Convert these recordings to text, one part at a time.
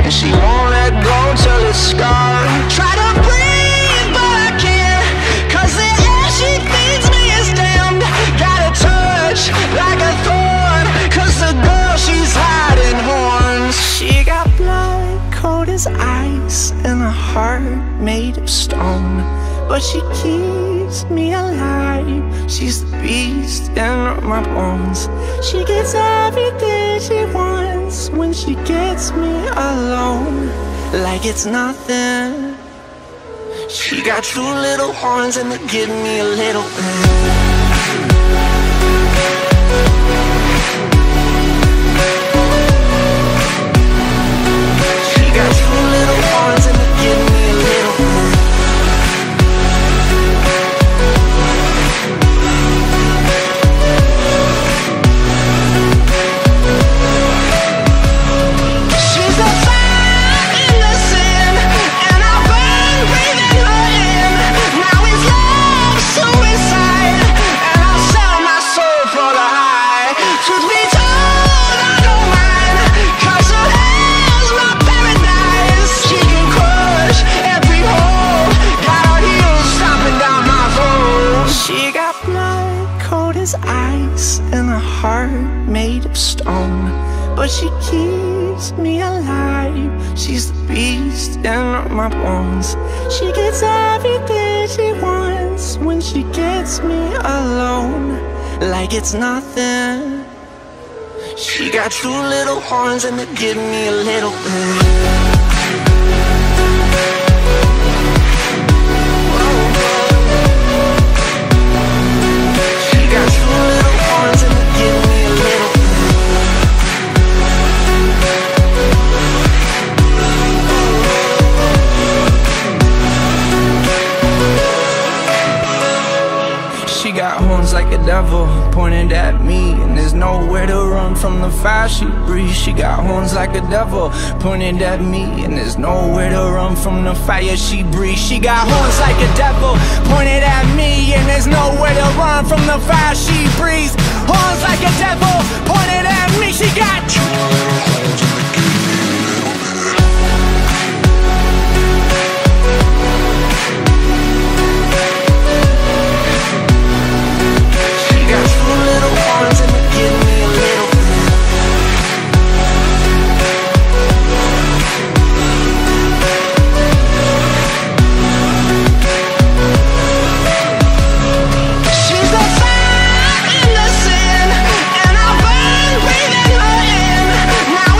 and she won't let go till it's scarred. Try to breathe, but I can't, 'cause the air she feeds me is damned. Got a touch like a thorn, 'cause the girl she's hiding horns. She got blood cold as ice and a heart made of stone, but she keeps me alive. She's the beast in my bones. She gets everything she wants when she gets me alone, like it's nothing. She got two little horns and they give me a little bit. She got two little horns and they give me a little bit. Ice and a heart made of stone, but she keeps me alive. She's the beast in my bones. She gets everything she wants when she gets me alone, like it's nothing. She got two little horns and they give me a little bit. She got horns like a devil pointed at me, and there's nowhere to run from the fire she breathes. She got horns like a devil pointed at me, and there's nowhere to run from the fire she breathes. She got horns like a devil pointed at me, and there's nowhere to run from the fire she breathes. Horns like a devil pointed at me. She got two little horns and they give me a little bit.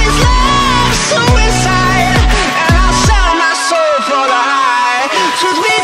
Should we